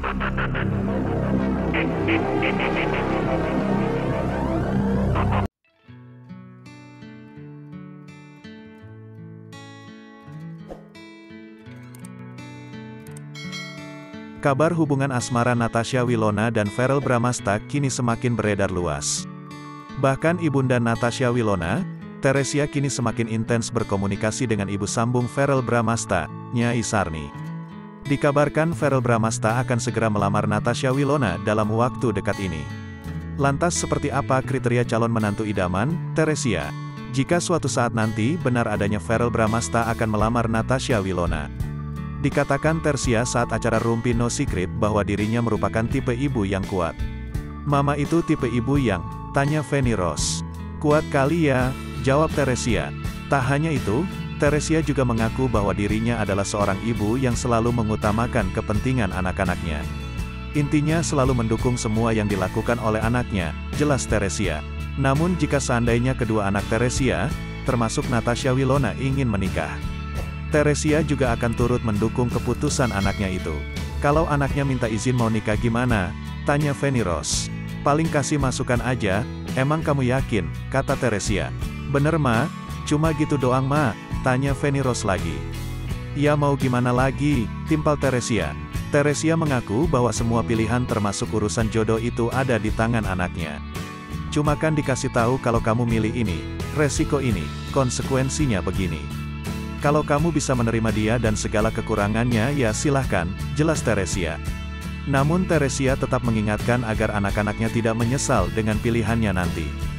Kabar hubungan asmara Natasha Wilona dan Verrell Bramasta kini semakin beredar luas. Bahkan ibunda Natasha Wilona, Teresia kini semakin intens berkomunikasi dengan ibu sambung Verrell Bramasta, Nyai Sarni. Dikabarkan Verrell Bramasta akan segera melamar Natasha Wilona dalam waktu dekat ini. Lantas seperti apa kriteria calon menantu idaman, Teresia? Jika suatu saat nanti benar adanya Verrell Bramasta akan melamar Natasha Wilona. Dikatakan Teresia saat acara Rumpi No Secret bahwa dirinya merupakan tipe ibu yang kuat. Mama itu tipe ibu yang, tanya Feni Rose. Kuat kali ya, jawab Teresia. Tak hanya itu, Teresia juga mengaku bahwa dirinya adalah seorang ibu yang selalu mengutamakan kepentingan anak-anaknya. Intinya selalu mendukung semua yang dilakukan oleh anaknya, jelas Teresia. Namun jika seandainya kedua anak Teresia, termasuk Natasha Wilona ingin menikah, Teresia juga akan turut mendukung keputusan anaknya itu. Kalau anaknya minta izin mau nikah gimana? Tanya Feni Rose. Paling kasih masukan aja, emang kamu yakin? Kata Teresia. Bener ma, cuma gitu doang ma, tanya Feni Rose lagi. Ya mau gimana lagi, timpal Teresia. Teresia mengaku bahwa semua pilihan termasuk urusan jodoh itu ada di tangan anaknya. Cuma kan dikasih tahu kalau kamu milih ini, resiko ini, konsekuensinya begini. Kalau kamu bisa menerima dia dan segala kekurangannya ya silahkan, jelas Teresia. Namun Teresia tetap mengingatkan agar anak-anaknya tidak menyesal dengan pilihannya nanti.